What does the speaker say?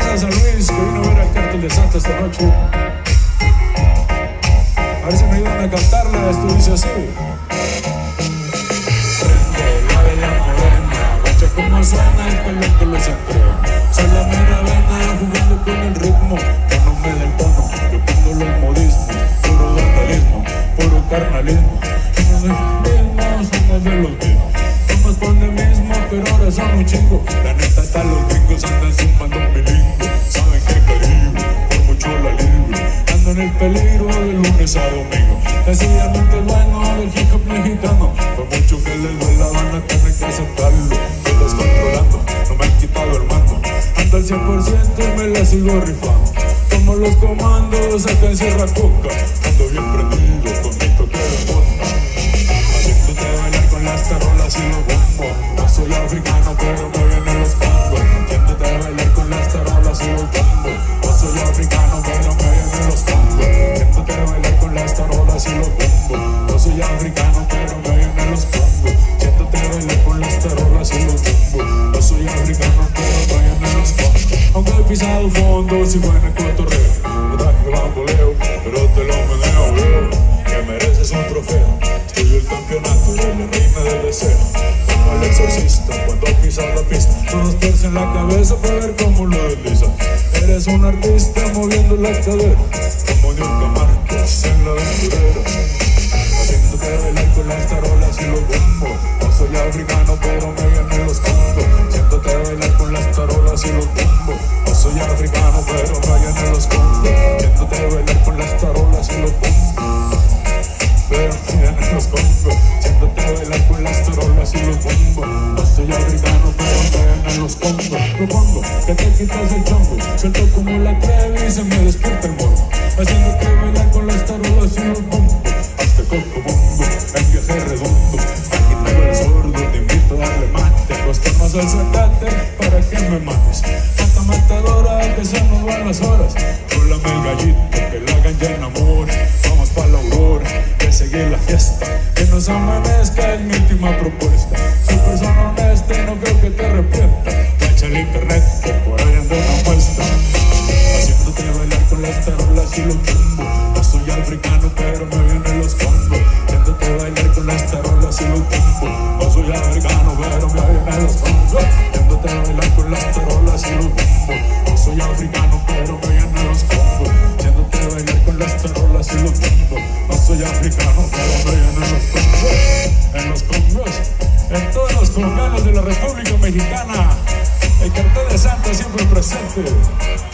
raza de San Luis que vino a ver al Cártel de Santa esta noche. A ver si me ayudan a cantarla. Esto dice así: prende la vela morena, guacha como suena el pelo que los entrena. Soy la mera vena jugando con el ritmo, que no me da el tono, yo pongo los modismos. Puro vandalismo, puro carnalismo. Somos de los mismos, somos con el mismo, pero ahora son un chingo. La neta hasta los gringos andan zumbando un bilingüe. Saben que Caribe, por mucho la libre. Ando en el peligro de lunes a domingo. Sencillamente el bueno del hip hop mexicano. Por mucho que les duela van a tener que aceptarlo. Yo descontrolando, no me han quitado el mando. Ando al 100% y me la sigo rifando. Como los comandos acá en Sierra Coca. Ando bien prendido con mi toque de mota. Haciéndote bailar con las tarolas y los bombos. No soy africano pero me vienen los combos. Haciéndote bailar con las tarolas y los bombos. No soy africano pero me vienen los combos. Haciéndote bailar con las tarolas y los bombos. No soy africano pero me vienen los combos. Haciéndote bailar con las tarolas y los bombos. No soy africano pero me vienen los combos. Aunque he pisado fondo si fue en el cotorreo. No traje bamboleo pero te lo meneo, veo que mereces un trofeo. Estoy el campeonato de la reina del deseo. Como el exorcista cuando pisas la pista. Todos torcen la cabeza para ver cómo lo deslizan. Eres un artista moviendo las caderas, como Niurka Márquez en la aventurera. Haciéndote bailar con las tarolas y los bombos. No soy africano pero me vienen los combos. Haciéndote bailar con las tarolas y los bombos. No soy africano pero me vienen los combos. Haciéndote bailar con las tarolas y los bombos. Pero vienen los combos. Haciéndote bailar con las tarolas y los bombos. No soy africano pero me vienen los combos. Propongo que te quitas el chongo. Suelto como la treve y se me despierta el morbo. Haciéndote bailar con las tarolas y los bombos. Hazte coco bombo, el viaje redondo. Aquí traigo el sordo, te invito a darle mate. Acostarnos al zacate para que me mates. Mata matadora que se nos van las horas. Rólame el gallito, que la ganja enamore. Vamos pa' la aurora, que seguir la fiesta. Que nos amanezca es mi última propuesta. Soy persona honesta y no creo que te arrepientas. Cacha el internet, que por ahí anda una muestra. Haciéndote bailar con las tarolas y los bombos. No soy africano pero me vienen los combos. Haciéndote bailar con las tarolas y los bombos. No soy africano pero me vienen los combos. Haciéndote bailar con las tarolas y los bombos. No soy africano pero me vienen los combos. Haciéndote bailar con las tarolas y los bombos. No soy africano pero me vienen los combos. En los congos, en todos los congalos de la República Mexicana, el Cártel de Santa siempre presente.